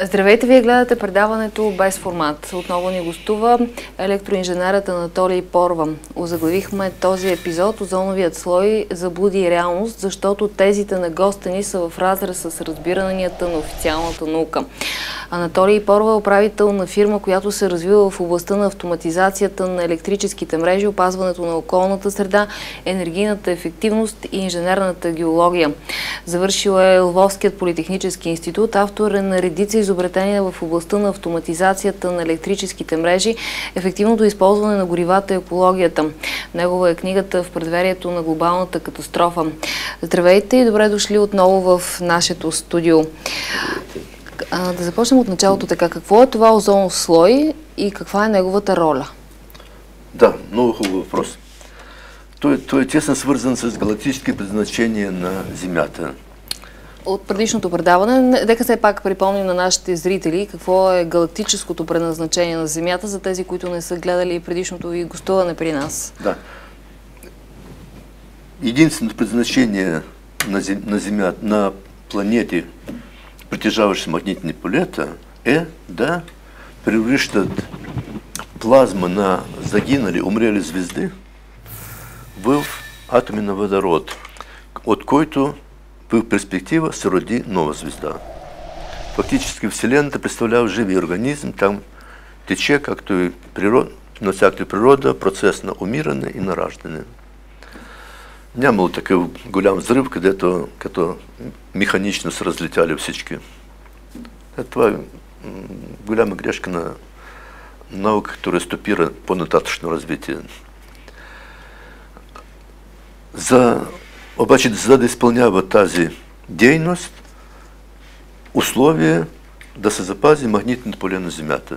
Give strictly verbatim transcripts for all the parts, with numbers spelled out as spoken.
Здравейте, вие гледате предаването без формат. Отново ни гостува електроинженерът Анатолий Порва. Озаглавихме този епизод "Озоновият слой заблуди и реалност", защото тезите на госта ни са в разрез с разбиранията на официалната наука. Анатолий Порва е управител на фирма, която се развива в областта на автоматизацията на електрическите мрежи, опазването на околната среда, енергийната ефективност и инженерната геология. Завършил е Лвовският политехнически институт, автор е на редица изобретения в областта на автоматизацията на електрическите мрежи, ефективното използване на горивата и екологията. Негова е книгата "В предверието на глобалната катастрофа". Здравейте и добре дошли отново в нашето студио. А, да започнем от началото така. Какво е това озонов слой и каква е неговата роля? Да, много хубав въпрос. Той, той е тесно свързан с галактически предназначения на Земята. От предишното предаване, нека все пак припомним на нашите зрители какво е галактическото предназначение на Земята, за тези, които не са гледали предишното ви гостуване при нас. Да. Единственото предназначение на, зем, на Земята, на планети, притежаващи магнитни полета, е да превръщат плазма на загинали, умрели звезди в атоми на водород, от който в перспектива се роди нова звезда. Фактически Вселената представлява живи организм, там тече, както и природа, на всяка природа, процес на умиране и на раждане. Нямало такъв голям взрыв, където като механично се разлетяли всички. Това е голяма грешка на наука, която стопира по-нататъчно развитие. За, обаче, за да изпълнява тази дейност, условие да се запази магнитното поле на Земята.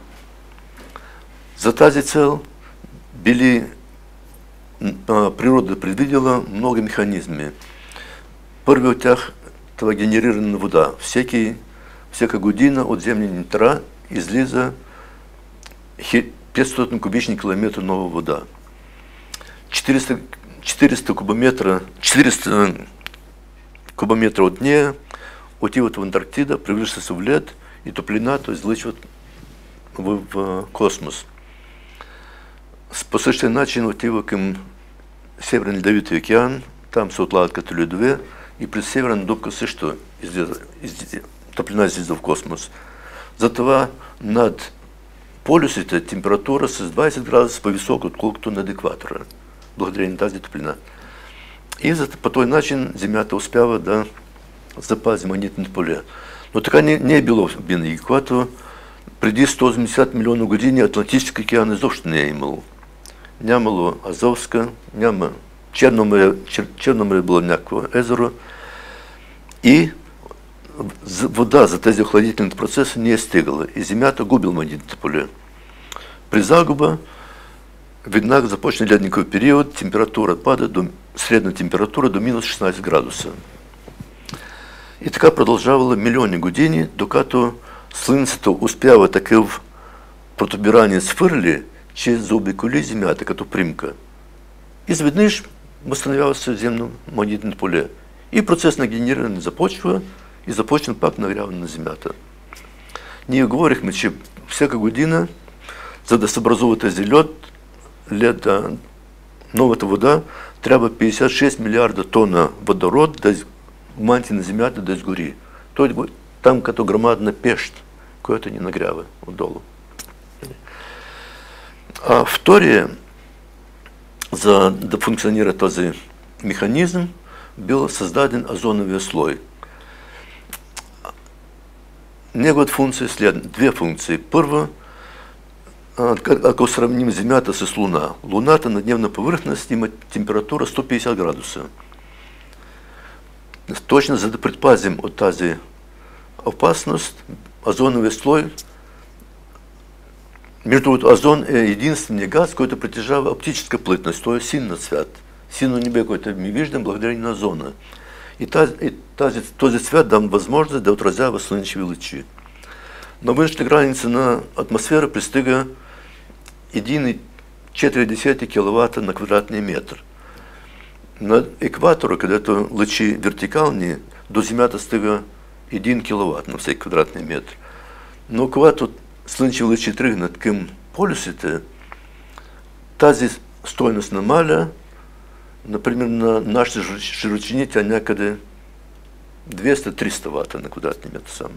За тази цел били природа предвидела много механизми. Първи от тях това генериране на вода. Всеки, всяка година от земни нитра излиза петстотин кубични километра нова вода. четириста, четириста кубометра, четириста кубометра от нея отиват в Антарктида, превръщат се в лед и топлината излъчват в, в космос. По същия начин отива към Северен ледовития океан, там се отлагат като ледове и през Северна дупка също излиза, излиза, топлина излиза в космос. Затова над полюсите температура с двайсет градуса по-висока, отколкото над екватора, благодарение на тази топлина. И за, по този начин Земята успява да запази магнитното поле. Но така не, не е било винаги, когато преди сто осемдесет милиона години Атлантически океан изобщо не е имало. Нямало Азовска, няма Черно море, Чер, Черно море било някакво езеро и вода за тези охладителните процеси не е стигала и Земята губила магнитното поле. При загуба веднага започне ледникови период, температура пада до средна температура до минус шестнайсет градуса. И така продължавала милиони години, докато Слънцето успява такъв протуберанец хвърли, че заобиколи Земята като примка. Изведнъж възстановява се земно магнитно поле. И процес на генериране започва и започна пак нагряване на Земята. Ние говорихме, че всяка година, за да се образува този лед, лед, новата вода, трябва петдесет и шест милиарда тона водород да в мантия на Земята да изгори. Той там като громадна пещ, която ни нагрява отдолу. А втория, за да функционира този механизъм, бил създаден озоновия слой. Неговата функция е след две функции. Първа, ако сравним Земята с Луна, Луната на дневна повърхност има температура сто петдесет градуса. Точно за да предпазим от тази опасност, озоновия слой, между другото, озон е единственият газ, който притежава оптическа плътност, т.е. син цвят. Синно небе, което ми виждам, благодарение на озона. И, тази, и тази, този цвят дам възможност да отразява слънчеви лъчи. На външната граница на атмосфера пристига един цяло четири десети киловата на квадратния метр. На екватора, където лъчи вертикални, до Земята стига един киловат на всеки квадратния метр. Но когато слънчеви лъчи тръгнат към полюсите, тази стойност намаля, например, на нашите широчини тя някъде двеста до триста вата на квадратен метър само.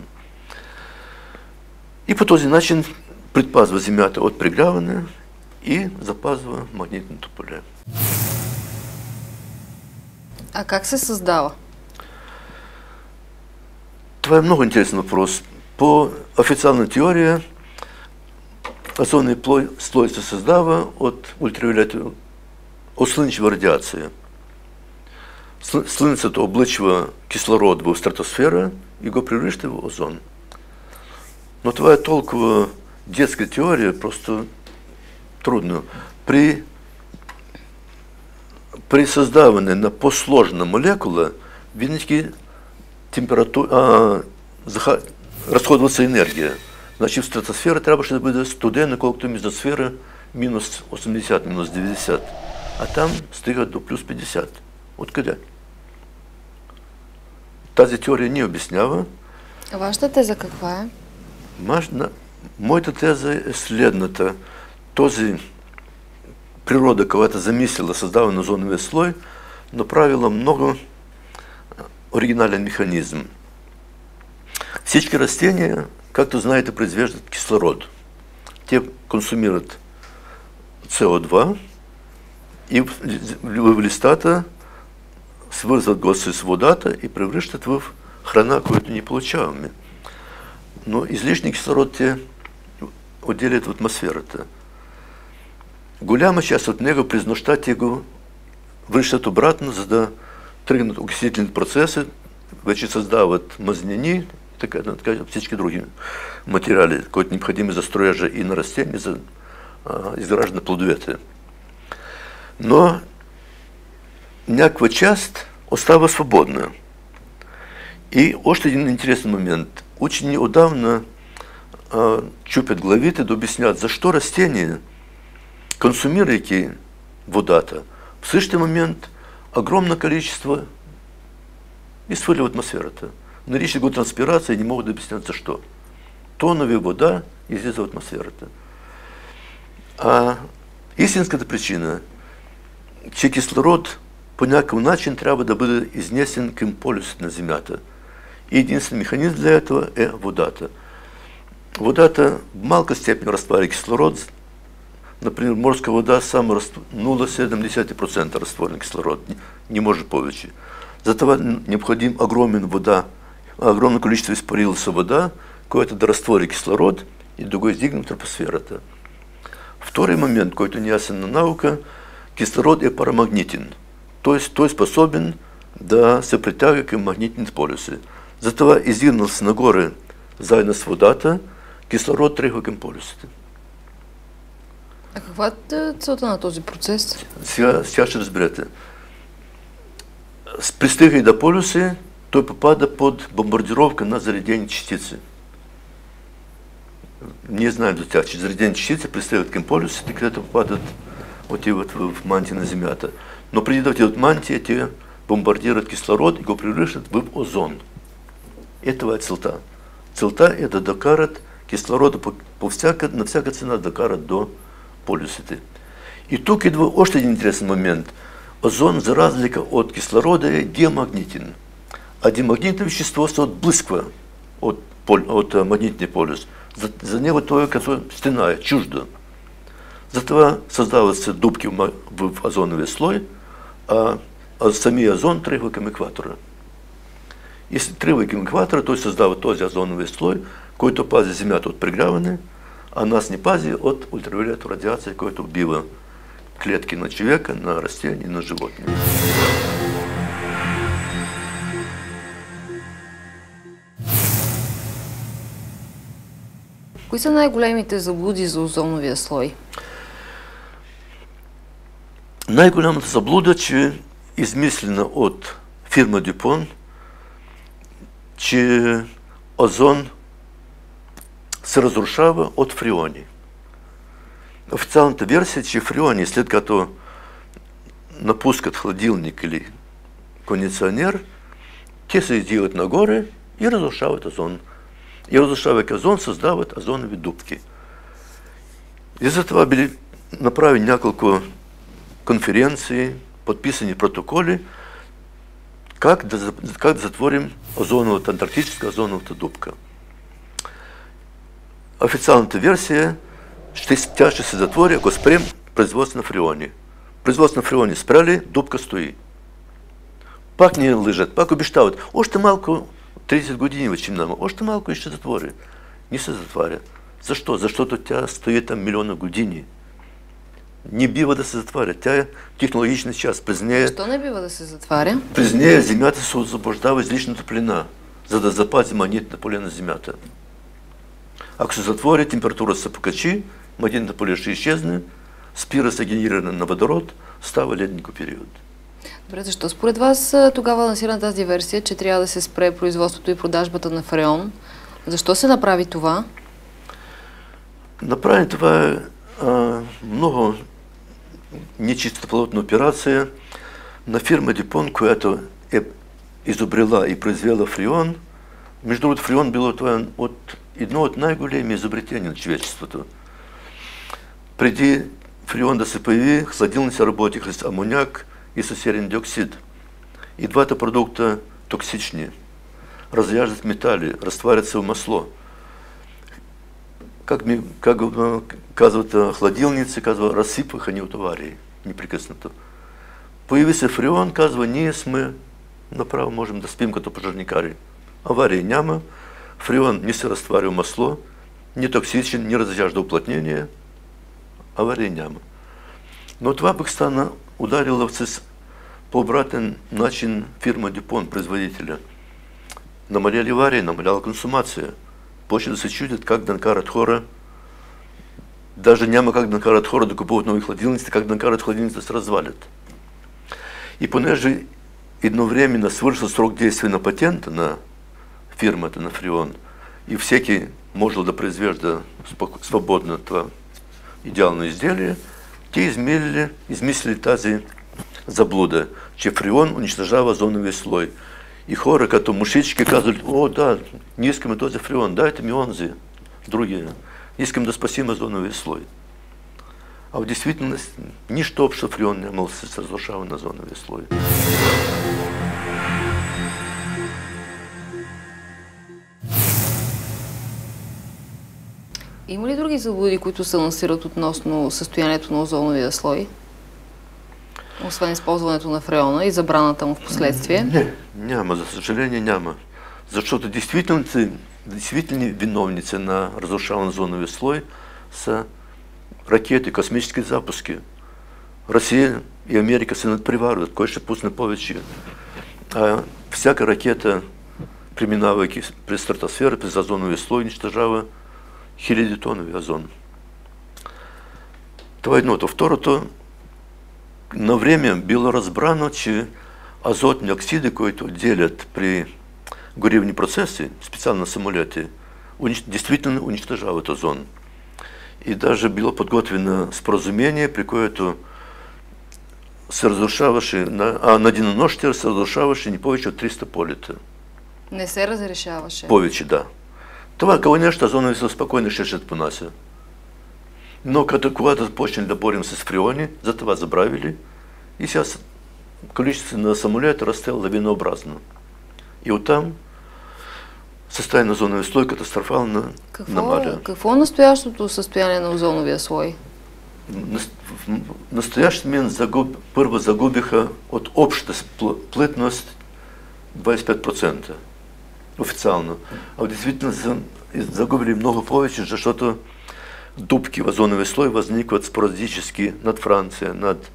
И по този начин предпазва Земята от прегряване и запазва магнитното поле. А как се създава? Това е много интересен въпрос. По официална теория, озоновия слой се създава от ултравиолетова, от слънчева радиация. Слънцето облъчва кислород в стратосфера и го превръща в озон. Но това е толкова детска теория, просто трудно. При, при създаване на по-сложна молекула винаги температура, а, заха, разходва се енергия. Значи в стратосфера трябваше да бъде студена, колкото е мезосфера минус осемдесет, минус деветдесет. А там стига до плюс петдесет. Откъде? Тази теория ни обяснява. А вашата теза каква е? Машна, моята теза е следната. Този природа, която замислила създаване на озоновия слой, направила много оригинален механизъм. Всички растения, както знаете, произвеждат кислород. Те консумират С О два и в листата свързват го с водата и превръщат в храна, която ни получаваме. Но излишни кислород те отделят в атмосферата. Голяма част от него през нощта те го връщат обратно, за да тръгнат окислителни процеси, вече създават мазнини, така, така всички други материали, които необходими за строежа и на растения, за а, изграждане на плодовете. Но някаква част остава свободна. И още един интересен момент. Учени отдавна а, чупят главите да обяснят, защо растения, консумирайки водата, в същия момент огромно количество изхвърля в атмосферата. Наричат го транспирация и не могат да обяснят защо. Тонове вода излиза в атмосферата. А истинската причина, че кислород по някакъв начин трябва да бъде изнесен към полюсите на Земята. И единствен механизм для этого е водата. Водата в малка степен разтваря кислород. Например, морска вода само нула цяло седем десети процента разтворен кислород. Не може повече. Затова необходим огромен вода, огромно количество изпарилася вода, която да разтвори кислород и да го издигне в тропосферата. Втори момент, който не ясен на наука, кислород е парамагнитен. Т.е. той е способен да се притяга към магнитните полюси. Затова издигнал се нагоре заедно с водата, кислород тръгва към полюсите. А каква е целта на този процес? Сега, сега ще разберете. Пристигайки до полюси, той попада под бомбардировка на заредени частици. Ние знаем за тях, че заредени частици пристигат към полюсите, където попадат, отиват в мантия на Земята. Но преди да отидат в мантия, те бомбардират кислород и го превръщат в озон. И това е целта. Целта е да докарат кислорода по, по всяка, на всяка цена да докарат до полюсите. И тук идва още един интересен момент. Озон, за разлика от кислорода, е диамагнитен. А диамагнитно вещество се отблъсква от, от магнитния полюс. За, за него той е като стена, е чужда. Затова създават се дупки в, в озоновия слой, а, а самия озон тръгва към екватора. И тръгва към екватора, той създава този озоновия слой, който пази Земята от прегряване, а нас не пази от ултравиолетова радиация, която убива клетки на човека, на растения и на животни. Кои са най-големите заблуди за озоновия слой? Най-голямата заблуда, че измислена от фирма Дюпон, че озон се разрушава от фреони. Официалната версия е, че фреони, след като напускат хладилник или кондиционер, те се издигат нагоре и разрушават озон. И разрушавайки озон, создават озонови дупки. Из-за этого были направлены няколко конференций, подписаны протоколы, как да, как да затворим озоновата, антарктическая озоновата дупка. Официальната версия, ще, тя ще се затвори, ако спрем производство на фреони. Производство на фреони спряли, дупка стои. Пак не лежат, пак обещават. Още малко, тридесет години вече нам, още малко и ще затвори. Не се затваря. Защо? Защото тя стои там милиона години. Не бива да се затваря. Тя е технологична част. През нея... Защо не бива да се затваря? През нея земята се освобождава излишна топлина, за да запази магнитното поле на земята. Ако се затвори, температурата се покачи, магнитното поле ще изчезне, спира се генериране на водород, става ледников период. Добре, защо според вас тогава лансирана тази версия, че трябва да се спре производството и продажбата на фреон? Защо се направи това? Направи това е а, много нечистоплотна операция на фирма Дюпон, която е изобрела и произвела фреон. Между другото, фреон било това от едно от най-големи изобретения на човечеството. Преди фреон да се появи, хладилници работиха с амоняк и с серен диоксид. И двата продукта токсични. Разряждат метали, разтварят се в масло. Как, ми, как казват хладилници, казва, разсипваха ни от аварии непрекъснато. Появи се фреон, казва, ние сме направо можем да спим като пожарникари. Аварии няма, фреон не се разтваря в масло, не токсичен, не разряжда уплътнение, аварии няма. Но това пък стана ударила с по обратен начин фирма Дюпон, производителя. Намаляли аварии, намаляла консумация. Почти да се чудят как да накарат хора, даже няма как да накарат хора да купуват нови хладилници, как да накарат хладилници да се развалят. И понеже едновременно свършил срок действия на патента на фирмата, на фреон, и всеки можел да произвежда свободно това идеално изделие, те измислили, измислили тази заблуда, че фреон унищожава озоновия слой. И хора, като мушички, казали, о, да, не искаме този фреон, дайте ми онзи, другия. Искам да спасим озоновия слой. А в действителност, нищо общо фреон нямал с разрушаване на озоновия слой. Има ли други заблуди, които се лансират относно състоянието на озоновия слой? Освен използването на фреона и забраната му в последствие? Не, няма, за съжаление няма. Защото действителни виновници на разрушаване на озоновия слой са ракети, космически запуски. Русия и Америка се надпреварват, кой ще пусне повече. А всяка ракета, преминавайки през стратосфера, през озоновия слой, унищожава хилядитонови озон. Това е едното. Второто, на време било разбрано, че азотни оксиди, които делят при горивни процеси, специално на самолете, действительно унищожават озон. И даже било подготвено споразумение, при което се разрушаваше, а на денонощие се разрушаваше не повече от триста полета. Не се разрешаваше? Повече, да. Това, конечно, озонови слой спокойно ще ще понася. Но като, когато започнали да борим с фреони, за това забравили, и сега количество на самолета расте лавинообразно. И оттам състояние на озоновия слой катастрофално намаля. Какво е настоящото състояние на озоновия слой? В настоящия момент загуб, първо загубиха от общата плътност двадесет и пет процента официално. А действително загубили много повече, защото дупки в озоновия слой възникват спорадически над Франция, над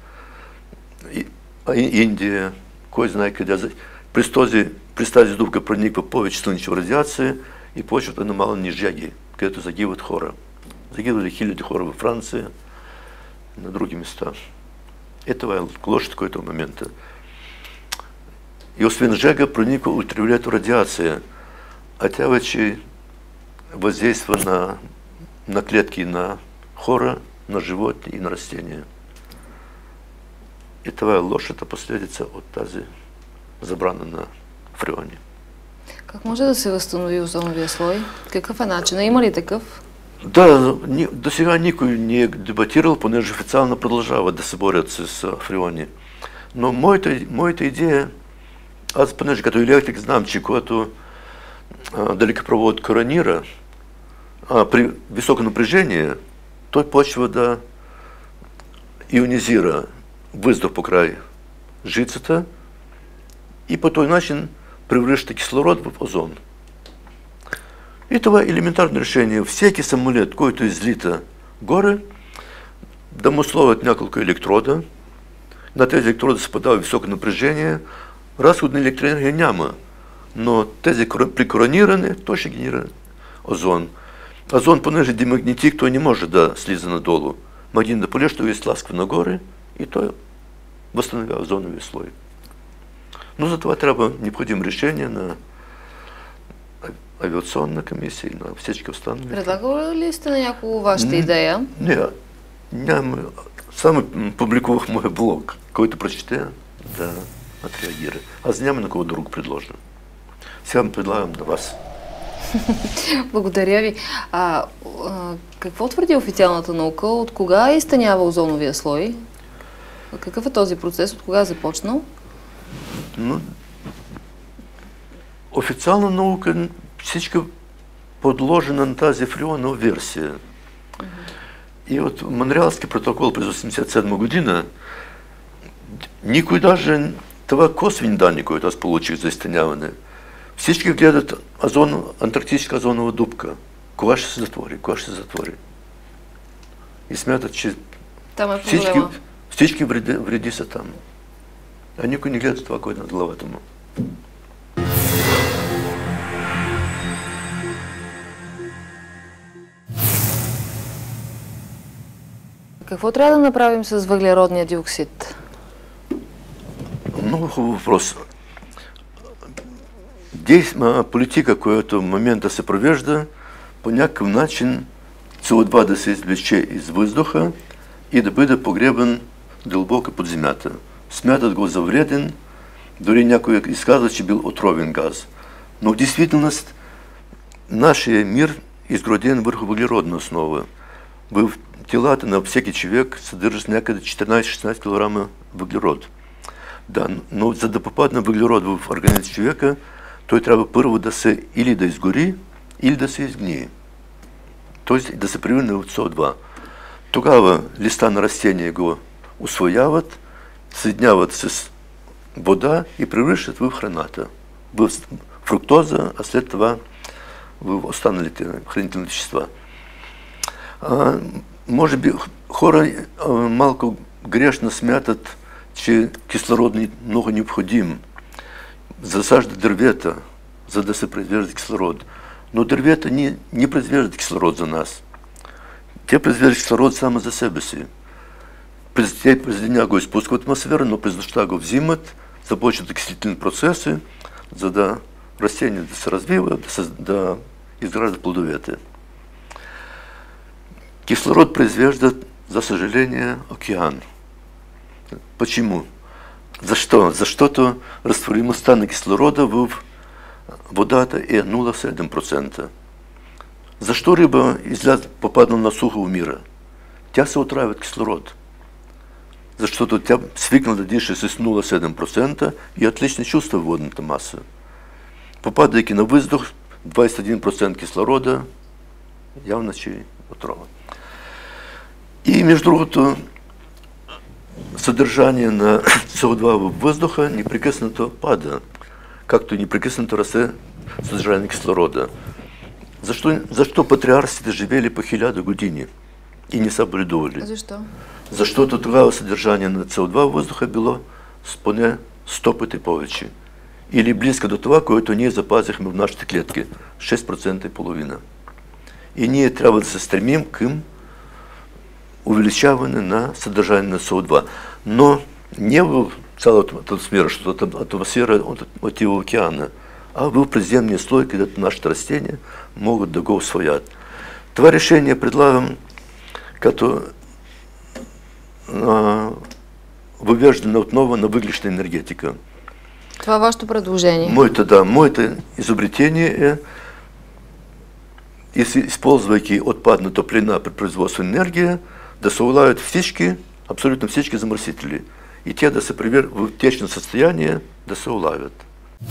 Индия, кой знае къде. През, този, през тази дупка прониква повече слънчева радиация и почват аномални жаги, където загиват хора. Загивали хиляди хора във Франция, на други места. Е, това е лошото, което в момента. И освен жага прониква ултравиолетова радиация, а тя вече въздейства на, на клетки на хора, на животни и на растения. И това е лошата последица от тази забрана на фреони. Как може да се възстанови озоновия слой? Какъв е начинът? Има ли такъв? Да, до сега никой не е дебатирал, понеже официално продължават да се борят с фреони. Но моята, моята идея, аз понеже като електрик знам, че когато далекопровод коронира, а, при високо напрежение, той почва да ионизира въздух по край жицата и по този начин превръща кислород в озон. И това е елементарно решение. Всеки самолет, който излита горе, да му сложат няколко електрода. На тези електроди се подава високо напрежение. Разход на електроенергия няма. Но тези при корониране, той ще генерира озон. Озон, понеже демагнетик, той не може да слиза надолу. Магнитно поле, що го изтласква нагоре и той възстановява озоновия слой. Но за това трябва необходимо решение на авиационна комисия и на всички останали. Предлагали ли сте на някого вашата идея? Не, няма. Само публикувах моя блог, който прочете да отреагира. Аз няма на кого друго предложа. Сега предлагам на вас. Благодаря ви. А, а какво твърди официалната наука? От кога изтънява озоновия слой? Какъв е този процес? От кога е започнал? Но, официална наука всичко подложена на тази фреонова версия. Uh-huh. И от Монреалски протокол през осемдесет и седма година никой даже това косвени данни, които аз получих за изтъняване, всички гледат озон, антарктическа озонова дупка. Кога ще се затвори? Кога ще се затвори? И смятат, че там е всички, всички вреди, вреди са там. А никой не гледа това, което е над главата му. Какво трябва да направим с въглеродния диоксид? Много хубав въпрос. Действа политика, която в момента се провежда, по някакъв начин С О два да се извлече из въздуха и да бъде погребан дълбоко под земята. Смятат го за вреден, дори някой изказва, че бил отровен газ. Но в действителност нашия мир изграден върху въглеродна основа. В телата на всеки човек съдържат някъде четиринайсет-шестнайсет килограма въглерод. Да, но за да попадне въглерод в организма човека, той трябва първо да се или да изгори, или да се изгние. Тоест да се превърне в С О два. Тогава листа на растения го усвояват, съединяват с вода и превръщат в храната, в фруктоза, а след това в останалите хранителни вещества. А, може би хора а, малко грешно смятат, че кислород е много необходим. Засаждат дървета, за да се произвежда кислород. Но дървета не, не произвеждат кислород за нас. Те произвеждат кислород само за себе си. През, те през деня го изпускат в атмосфера, но през нощта го взимат, започват окислителни процеси, за да растения да се развиват, да, се, да изграждат плодовете. Кислород произвеждат, за съжаление, океан. Почему? Защо? Защото разтворимостта на кислорода в водата е нула цяло седем процента. Защо риба изляза, попадна на сухо умира? Тя се отравя от кислород. Защото тя свикна да диша с нула цяло седем процента и отлично чувства водната маса. Попадайки на въздух, двайсет и един процент кислорода, явно, че е отрова. И между другото, съдържание на С О два във въздуха непрекъснато пада, както и непрекъснато расте съдържание на кислорода. Защо, защо патриарсите живели по хиляда години и не са боледували? Защо? Защото тогава съдържание на С О два във въздуха било с поне сто пъти повече. Или близко до това, което ние запазихме в нашите клетки. шест процента и половина. И ние трябва да се стремим към увеличаване на съдържание на С О два. Но не в цялата атмосфера, защото атмосфера от океана, а в предземния слой, където нашите растения могат да го усвоят. Това решение предлагам като а, въвеждане отново на въглищна енергетика. Това е вашето предложение? Моето, да, моето изобретение е, използвайки отпадна топлина при производство енергия, да се улавят всички, абсолютно всички замърсители. И те да се приведат в течно състояние, да се улавят.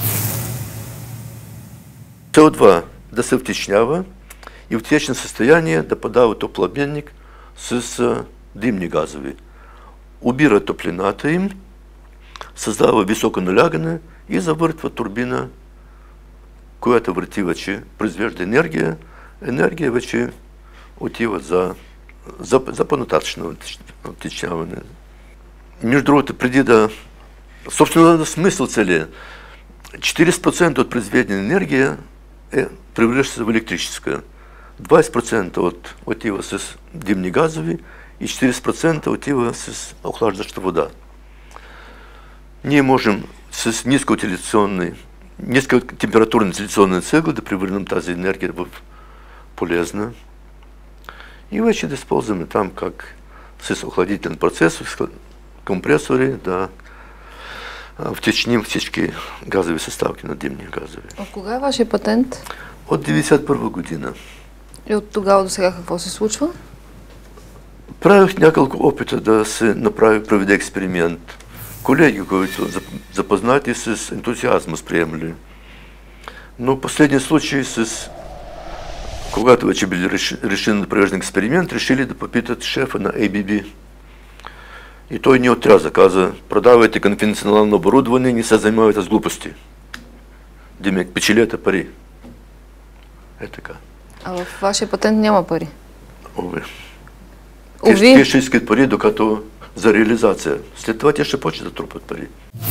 С О два да се втечнява и в течно състояние да подава топлообменник с димни газови. Убира топлината им, създава високо налягане и завъртва турбина, която върти вече, произвежда енергия. Енергия вече отива за, за, за по-нататъчно втечняване. Между другото, преди да... Собствено смисъл целия. четиридесет процента от произведена енергия е, превръща се в електрическа. двадесет процента от, отива с димни газови и четиридесет процента отива с охлаждаща вода. Ние можем с нискотемпературна утилизационна цегла да превърнем тази енергия в полезна и вече да използваме там как с охладителен процес, с компресори да втечним всички газови съставки на димни газови. От кога е вашия патент? От деветдесет и първа година. И от тогава до сега какво се случва? Правих няколко опита да се направи, проведе експеримент. Колеги, които запознати с ентузиазма сприемали. Но последният случай с... Когато вече били решени да провеждат експеримент, решили да попитат шефа на Ей Би Би. И той ни отряза, каза, продавайте конфиденциално оборудване, не се занимавайте с глупости. Демек, печелете пари. Е така. А в вашия патент няма пари? Ови. Ови? Те ще искат пари, докато за реализация. След това те ще почнат да трупат пари.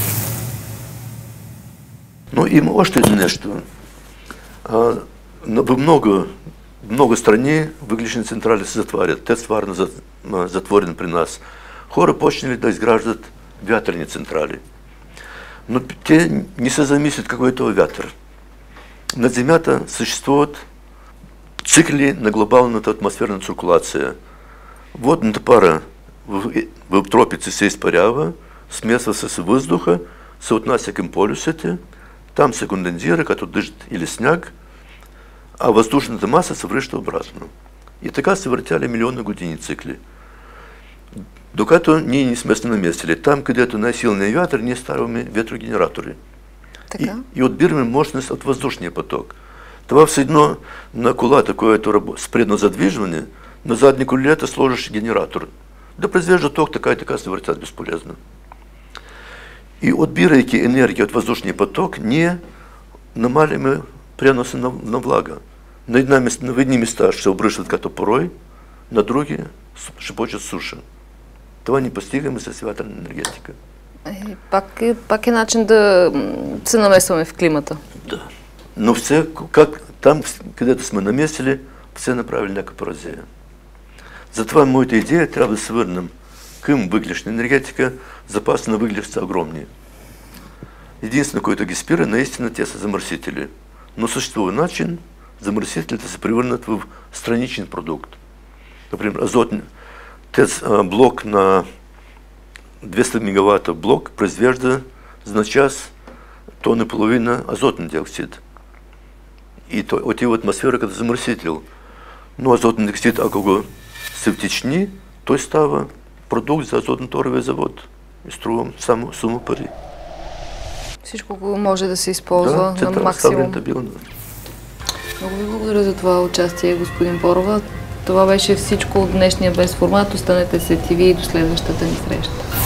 Но има още едно нещо. А, в много, много страни въглищни централи се затварят. Те стварно затворени при нас. Хора почнали да изграждат вятърни централи. Но те не се замислят какво е това вятър. На Земята съществуват цикли на глобалната атмосферна циркулация. Водната пара в, в тропици се изпарява, смесва се с въздуха, се отнася към полюсите, там се кондензира като дъжд или сняг, а въздушната маса се връща обратно. И така се въртяли милиони години цикли. Докато ние не сме се наместили. Там, където най-силният вятър, ние ставаме ветрогенератори. И, и отбираме мощност от въздушния поток. Това все едно на колата, която с предно задвижване, на задни колелета сложиш генератор. Да произвежда ток, така и така се въртят безполезно. И отбирайки енергия от въздушния поток, ние намаляме преноса на, на влага. На, една, на едни места ще се обръщат като порой, на други ще почат суша. Това не постигаме с вятърна енергетика. Е, пак, е, пак е начин да се намесваме в климата. Да. Но все, как, там, където сме намесили, все направили някаква поразия. Затова моята идея трябва да се върнем към въглищна енергетика. Запаси на въглища са огромни. Единствено, който ги спира, наистина те са замърсители. Но съществува начин замърсителите се превърнат в страничен продукт. Например, азотен тец, блок на двеста мегавата блок произвежда за час тонна и половина азотен диоксид. И той отива в атмосфера като замърсител. Но азотен диоксид, ако го се втечни, той става продукт за азотно-торовия завод. И струва само сума пари. Всичко може да се използва да, на максимум. Много ви благодаря за това участие, господин Порова. Това беше всичко от днешния Без формат. Останете с Ти Ви и до следващата ни среща.